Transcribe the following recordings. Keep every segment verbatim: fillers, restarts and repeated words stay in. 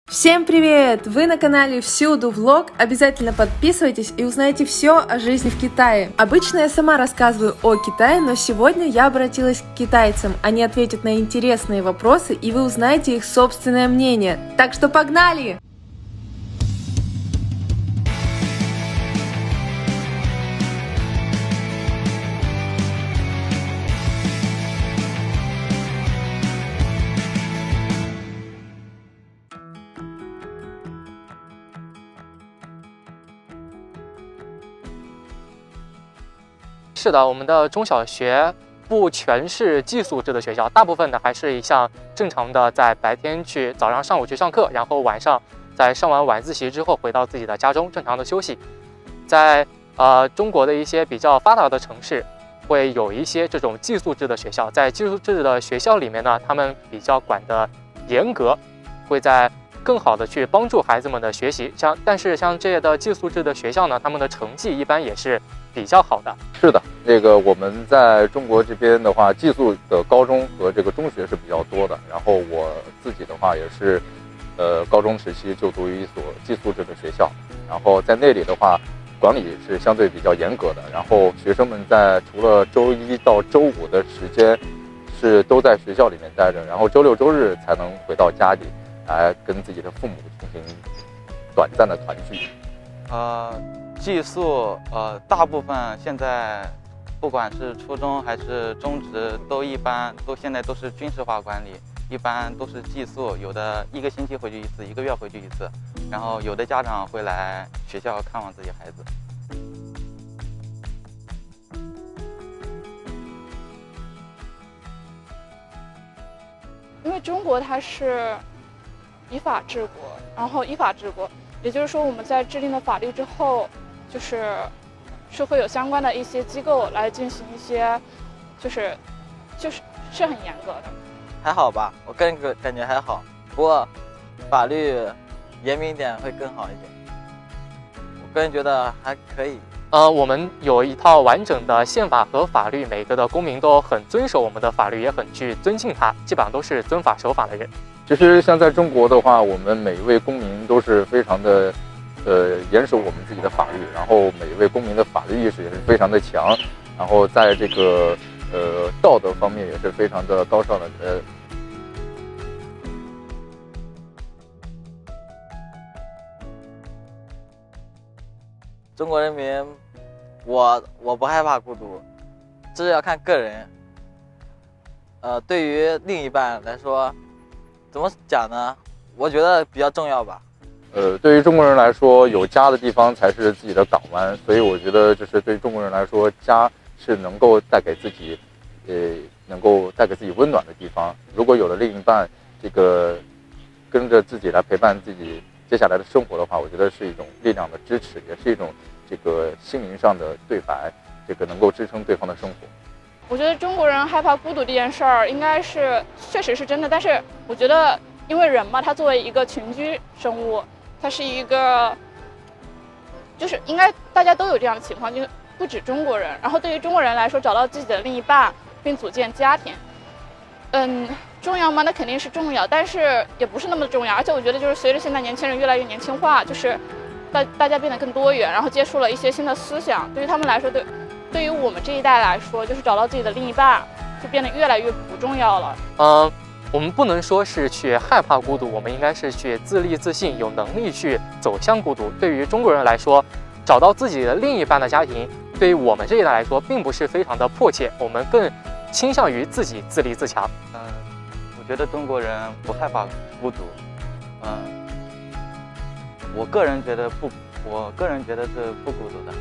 Всем привет! Вы на канале Всюду Влог. Обязательно подписывайтесь и узнаете все о жизни в Китае. Обычно я сама рассказываю о Китае, но сегодня я обратилась к китайцам. Они ответят на интересные вопросы, и вы узнаете их собственное мнение. Так что погнали! 是的，我们的中小学不全是寄宿制的学校，大部分呢还是像正常的在白天去早上上午去上课，然后晚上在上完晚自习之后回到自己的家中正常的休息。在呃中国的一些比较发达的城市，会有一些这种寄宿制的学校。在寄宿制的学校里面呢，他们比较管得严格，会在更好的去帮助孩子们的学习。像但是像这些的寄宿制的学校呢，他们的成绩一般也是比较好的。 是的，这个我们在中国这边的话，寄宿的高中和这个中学是比较多的。然后我自己的话也是，呃，高中时期就读于一所寄宿制的学校。然后在那里的话，管理是相对比较严格的。然后学生们在除了周一到周五的时间是都在学校里面待着，然后周六周日才能回到家里来跟自己的父母进行短暂的团聚。 呃。寄宿，呃，大部分现在不管是初中还是中职，都一般都现在都是军事化管理，一般都是寄宿，有的一个星期回去一次，一个月回去一次，然后有的家长会来学校看望自己孩子。 因为中国它是依法治国，然后依法治国，也就是说我们在制定了法律之后。就是是会有相关的一些机构来进行一些，就是就是是很严格的。 还好吧，我个人感觉还好，不过法律严明一点会更好一点。我个人觉得还可以。 呃，我们有一套完整的宪法和法律，每个的公民都很遵守我们的法律，也很去尊敬它，基本上都是遵法守法的人。 其实像在中国的话，我们每一位公民都是非常的。呃，严守我们自己的法律，然后每一位公民的法律意识也是非常的强，然后在这个呃道德方面也是非常的高尚的。呃， 中国人民，我我不害怕孤独，这是要看个人。呃，对于另一半来说，怎么讲呢？我觉得比较重要吧。 呃，对于中国人来说，有家的地方才是自己的港湾，所以我觉得就是对于中国人来说，家是能够带给自己，呃，能够带给自己温暖的地方。如果有了另一半，这个跟着自己来陪伴自己接下来的生活的话，我觉得是一种力量的支持，也是一种这个心灵上的对白，这个能够支撑对方的生活。 我觉得中国人害怕孤独这件事儿，应该是确实是真的，但是我觉得，因为人嘛，他作为一个群居生物。它是一个，就是应该大家都有这样的情况，就不止中国人。然后对于中国人来说，找到自己的另一半并组建家庭，嗯，重要吗？那肯定是重要，但是也不是那么重要。而且我觉得，就是随着现在年轻人越来越年轻化，就是大大家变得更多元，然后接触了一些新的思想，对于他们来说，对，对于我们这一代来说，就是找到自己的另一半就变得越来越不重要了。 嗯。我们不能说是去害怕孤独，我们应该是去自立自信，有能力去走向孤独。对于中国人来说，找到自己的另一半的家庭，对于我们这一代来说，并不是非常的迫切，我们更倾向于自己自立自强。 嗯、呃，我觉得中国人不害怕孤独。嗯、呃，我个人觉得不，我个人觉得是不孤独的。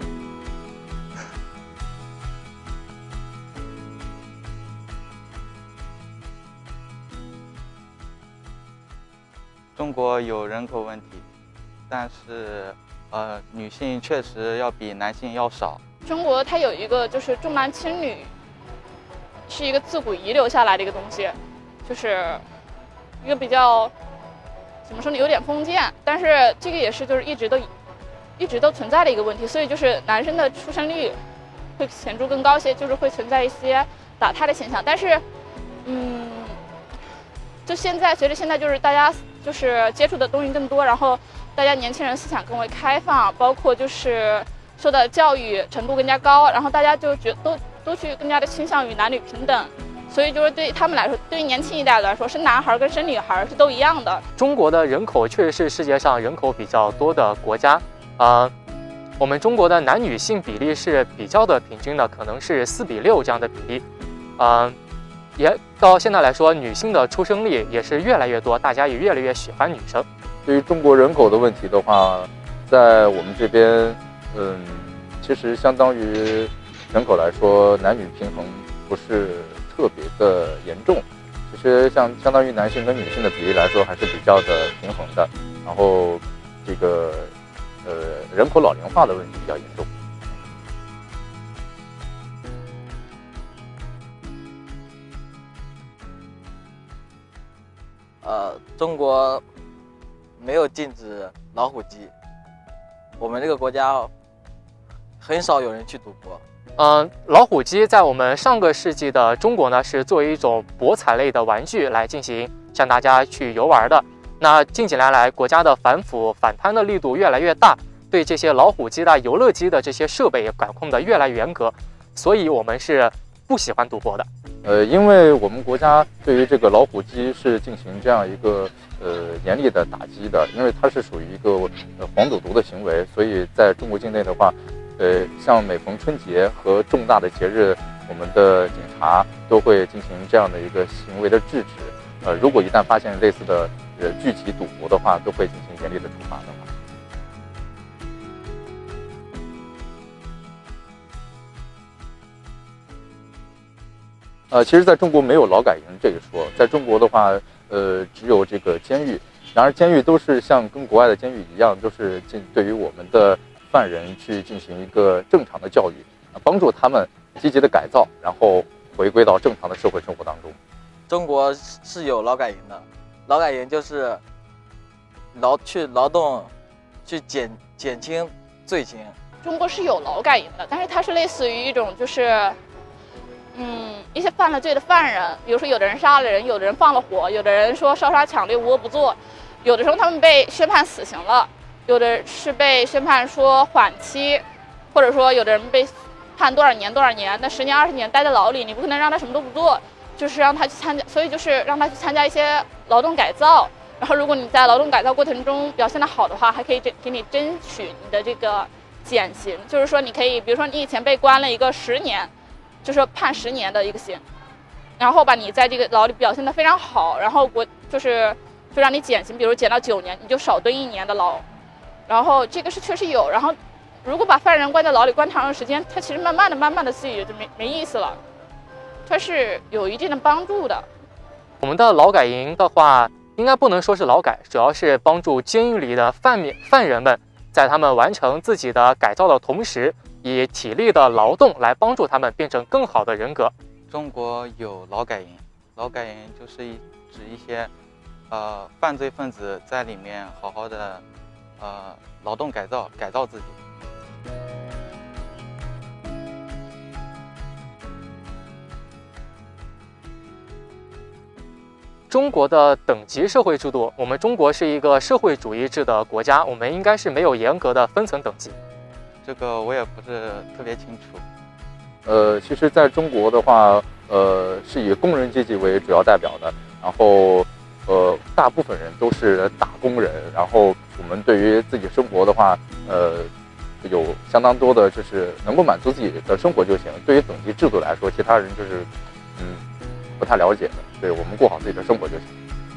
中国有人口问题，但是，呃，女性确实要比男性要少。 中国它有一个就是重男轻女，是一个自古遗留下来的一个东西，就是一个比较怎么说呢，有点封建，但是这个也是就是一直都一直都存在的一个问题，所以就是男生的出生率会显著更高些，就是会存在一些打胎的现象，但是，嗯。就现在，随着现在就是大家就是接触的东西更多，然后大家年轻人思想更为开放，包括就是受到教育程度更加高，然后大家就觉都都去更加的倾向于男女平等。所以就是对他们来说，对于年轻一代来说，生男孩跟生女孩是都一样的。 中国的人口确实是世界上人口比较多的国家，呃，我们中国的男女性比例是比较的平均的，可能是四比六这样的比例，呃，也到现在来说，女性的出生率也是越来越多，大家也越来越喜欢女生。 对于中国人口的问题的话，在我们这边，嗯，其实相当于人口来说，男女平衡不是特别的严重，其实像相当于男性跟女性的比例来说还是比较的平衡的。然后这个呃人口老龄化的问题比较严重。 呃，中国没有禁止老虎机，我们这个国家很少有人去赌博。 嗯，老虎机在我们上个世纪的中国呢，是作为一种博彩类的玩具来进行向大家去游玩的。那近几年来，国家的反腐反贪的力度越来越大，对这些老虎机的游乐机的这些设备也管控的越来越严格，所以我们是不喜欢赌博的。 呃，因为我们国家对于这个老虎机是进行这样一个呃严厉的打击的，因为它是属于一个呃黄赌毒的行为，所以在中国境内的话。呃，像每逢春节和重大的节日，我们的警察都会进行这样的一个行为的制止。呃，如果一旦发现类似的呃聚集赌博的话，都会进行严厉的处罚的话。呃，其实在中国没有劳改营这一说，在中国的话，呃，只有这个监狱。然而，监狱都是像跟国外的监狱一样，都是进对于我们的犯人去进行一个正常的教育，帮助他们积极的改造，然后回归到正常的社会生活当中。 中国是有劳改营的，劳改营就是劳去劳动，去减减轻罪行。 中国是有劳改营的，但是它是类似于一种就是，嗯，一些犯了罪的犯人，比如说有的人杀了人，有的人放了火，有的人说烧杀抢掠无恶不作，有的时候他们被宣判死刑了。有的是被宣判说缓期，或者说有的人被判多少年多少年，那十年二十年待在牢里，你不可能让他什么都不做，就是让他去参加，所以就是让他去参加一些劳动改造。然后如果你在劳动改造过程中表现得好的话，还可以给你争取你的这个减刑，就是说你可以，比如说你以前被关了一个十年，就是判十年的一个刑，然后吧你在这个牢里表现得非常好，然后国就是就让你减刑，比如减到九年，你就少蹲一年的牢。然后这个是确实有，然后如果把犯人关在牢里关长的时间，他其实慢慢的、慢慢的自己也就没没意思了，它是有一定的帮助的。 我们的劳改营的话，应该不能说是劳改，主要是帮助监狱里的犯免犯人们，在他们完成自己的改造的同时，以体力的劳动来帮助他们变成更好的人格。 中国有劳改营，劳改营就是一指一些呃犯罪分子在里面好好的。呃，劳动改造，改造自己。 中国的等级社会制度，我们中国是一个社会主义制的国家，我们应该是没有严格的分层等级。 这个我也不是特别清楚。 呃，其实在中国的话，呃，是以工人阶级为主要代表的，然后。呃，大部分人都是打工人，然后我们对于自己生活的话，呃，有相当多的就是能够满足自己的生活就行。对于等级制度来说，其他人就是嗯不太了解的，对我们过好自己的生活就行。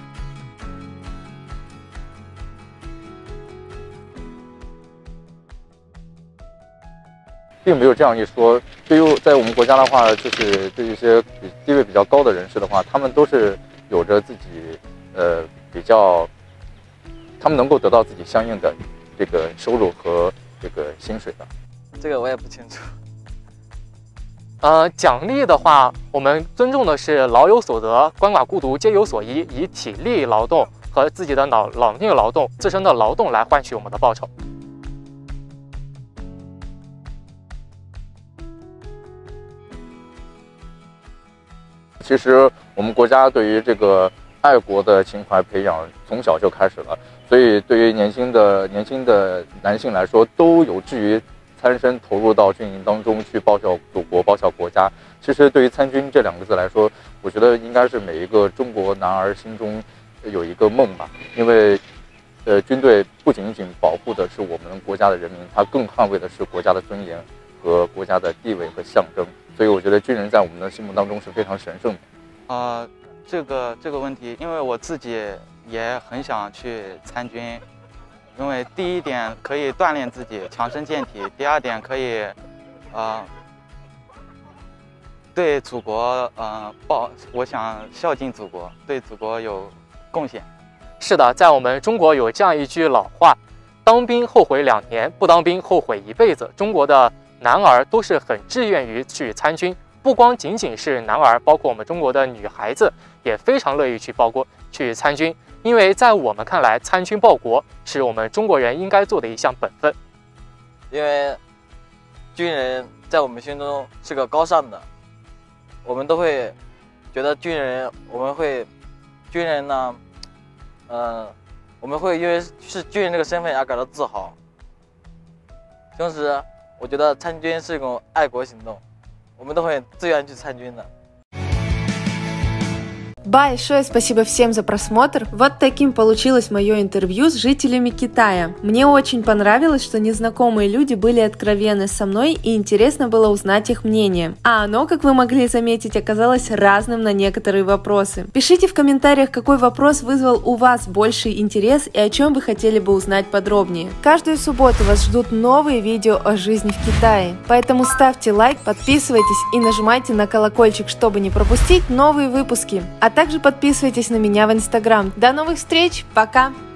并没有这样一说。对于在我们国家的话，就是对一些地位比较高的人士的话，他们都是有着自己。呃，比较，他们能够得到自己相应的这个收入和这个薪水的。 这个我也不清楚。 呃，奖励的话，我们尊重的是劳有所得，鳏寡孤独皆有所依，以体力劳动和自己的脑脑力劳动、自身的劳动来换取我们的报酬。 其实我们国家对于这个爱国的情怀培养从小就开始了，所以对于年轻的年轻的男性来说，都有志于参身投入到军营当中去报效祖国、报效国家。其实对于参军这两个字来说，我觉得应该是每一个中国男儿心中有一个梦吧，因为，呃，军队不仅仅保护的是我们国家的人民，它更捍卫的是国家的尊严和国家的地位和象征。所以我觉得军人在我们的心目当中是非常神圣的。 呃，这个这个问题，因为我自己也很想去参军，因为第一点可以锻炼自己，强身健体；第二点可以，呃，对祖国呃报，我想孝敬祖国，对祖国有贡献。 是的，在我们中国有这样一句老话：当兵后悔两年，不当兵后悔一辈子。中国的男儿都是很志愿于去参军，不光仅仅是男儿，包括我们中国的女孩子也非常乐意去报国去参军，因为在我们看来，参军报国是我们中国人应该做的一项本分。 因为军人在我们心中是个高尚的，我们都会觉得军人，我们会军人呢，呃，我们会因为是军人这个身份而感到自豪。同时，我觉得参军是一种爱国行动，我们都会自愿去参军的。 Большое спасибо всем за просмотр. Вот таким получилось мое интервью с жителями Китая. Мне очень понравилось, что незнакомые люди были откровенны со мной и интересно было узнать их мнение. А оно, как вы могли заметить, оказалось разным на некоторые вопросы. Пишите в комментариях, какой вопрос вызвал у вас больший интерес и о чем вы хотели бы узнать подробнее. Каждую субботу вас ждут новые видео о жизни в Китае. Поэтому ставьте лайк, подписывайтесь и нажимайте на колокольчик, чтобы не пропустить новые выпуски. А также подписывайтесь на меня в Инстаграм. До новых встреч, пока!